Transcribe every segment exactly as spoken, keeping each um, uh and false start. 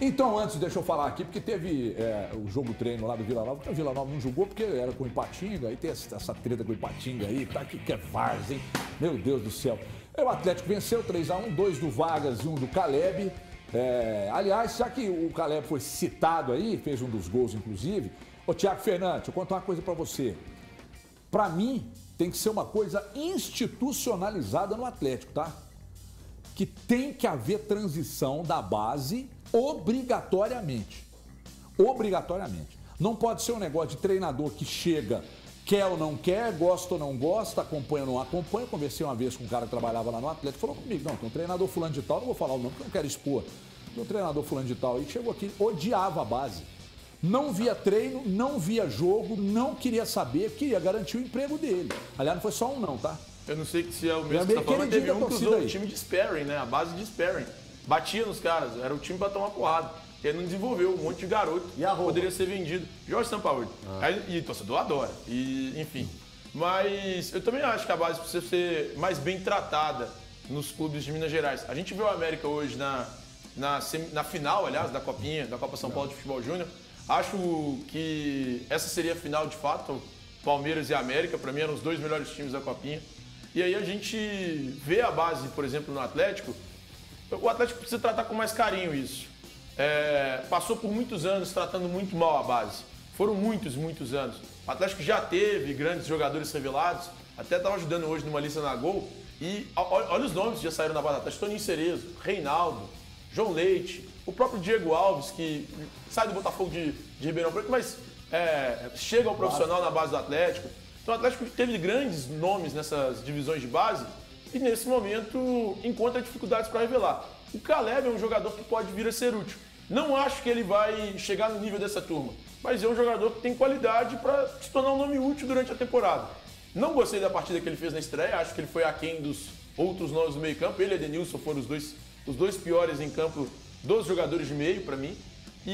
Então, antes, deixa eu falar aqui, porque teve é, o jogo treino lá do Vila Nova, que o Vila Nova não jogou porque era com o Ipatinga, aí tem essa, essa treta com o Ipatinga aí, tá? Que, que é várzea, hein? Meu Deus do céu. Aí o Atlético venceu três a um, dois do Vargas e um do Caleb. É, aliás, já que o Caleb foi citado aí, fez um dos gols, inclusive, ô Thiago Fernandes, deixa eu contar uma coisa pra você. Pra mim, tem que ser uma coisa institucionalizada no Atlético, tá? Que tem que haver transição da base obrigatoriamente. Obrigatoriamente. Não pode ser um negócio de treinador que chega, quer ou não quer, gosta ou não gosta, acompanha ou não acompanha. Eu conversei uma vez com um cara que trabalhava lá no Atlético, falou comigo, não, tem um treinador fulano de tal, não vou falar o nome porque eu não quero expor. Tem um treinador fulano de tal aí, chegou aqui, odiava a base. Não via treino, não via jogo, não queria saber, queria garantir o emprego dele. Aliás, não foi só um não, tá? Eu não sei se é o mesmo que você tá falando, mas teve um que usou o time de sparring, né? A base de sparring. Batia nos caras, era o time pra tomar porrada. Ele não desenvolveu, um monte de garoto e a poderia ser vendido. Jorge Sampaoli. Ah. E o torcedor adora. E, enfim. Mas eu também acho que a base precisa ser mais bem tratada nos clubes de Minas Gerais. A gente viu a América hoje na, na, na final, aliás, da Copinha, da Copa São Paulo de Futebol Júnior. Acho que essa seria a final de fato, Palmeiras e América. Para mim eram os dois melhores times da Copinha. E aí a gente vê a base, por exemplo, no Atlético. O Atlético precisa tratar com mais carinho isso. É, passou por muitos anos tratando muito mal a base. Foram muitos, muitos anos. O Atlético já teve grandes jogadores revelados. Até estava ajudando hoje numa lista na Gol. E olha, olha os nomes que já saíram na base do Atlético. Toninho Cerezo, Reinaldo, João Leite, o próprio Diego Alves, que sai do Botafogo de, de Ribeirão Preto, mas é, chega ao profissional na base do Atlético. Então o Atlético teve grandes nomes nessas divisões de base e nesse momento encontra dificuldades para revelar. O Caleb é um jogador que pode vir a ser útil. Não acho que ele vai chegar no nível dessa turma, mas é um jogador que tem qualidade para se tornar um nome útil durante a temporada. Não gostei da partida que ele fez na estreia, acho que ele foi aquém dos outros nomes do meio campo. Ele e Edenilson foram os dois, os dois piores em campo dos jogadores de meio para mim.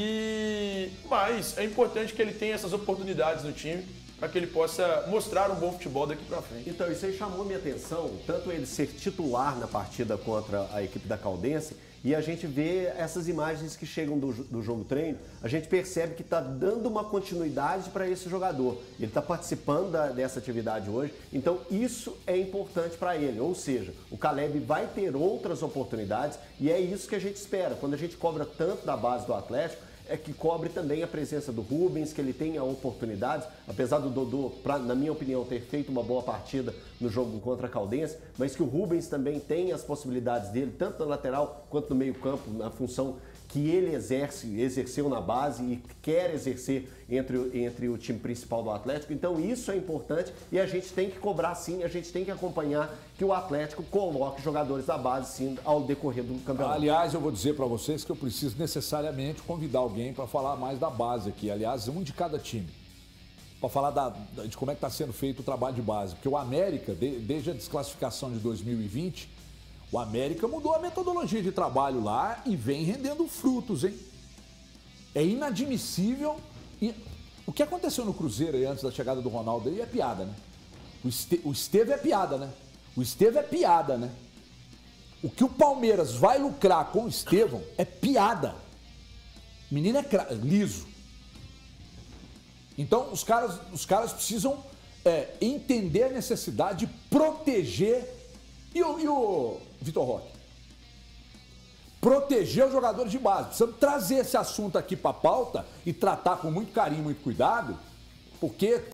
E mas é importante que ele tenha essas oportunidades no time para que ele possa mostrar um bom futebol daqui para frente. Então, isso aí chamou minha atenção, tanto ele ser titular na partida contra a equipe da Caldense, e a gente vê essas imagens que chegam do, do jogo treino, a gente percebe que está dando uma continuidade para esse jogador. Ele está participando da, dessa atividade hoje, então isso é importante para ele. Ou seja, o Caleb vai ter outras oportunidades e é isso que a gente espera. Quando a gente cobra tanto da base do Atlético, é que cobre também a presença do Rubens, que ele tenha oportunidades, apesar do Dodô, pra, na minha opinião, ter feito uma boa partida no jogo contra a Caldense, mas que o Rubens também tem as possibilidades dele, tanto na lateral quanto no meio campo, na função que ele exerce, exerceu na base e quer exercer entre, entre o time principal do Atlético. Então isso é importante e a gente tem que cobrar sim, a gente tem que acompanhar que o Atlético coloque jogadores da base sim ao decorrer do campeonato. Aliás, eu vou dizer para vocês que eu preciso necessariamente convidar alguém para falar mais da base aqui. Aliás, um de cada time. Para falar da, de como é que está sendo feito o trabalho de base. Porque o América, de, desde a desclassificação de dois mil e vinte... o América mudou a metodologia de trabalho lá e vem rendendo frutos, hein? É inadmissível. E o que aconteceu no Cruzeiro aí antes da chegada do Ronaldo aí é piada, né? O, este... o Esteve é piada, né? O Esteve é piada, né? O que o Palmeiras vai lucrar com o Estevão é piada. O menino é cra... liso. Então os caras, os caras precisam é, entender a necessidade de proteger. E o, e o Vitor Roque? Proteger os jogadores de base. Precisamos trazer esse assunto aqui para a pauta e tratar com muito carinho, muito cuidado, porque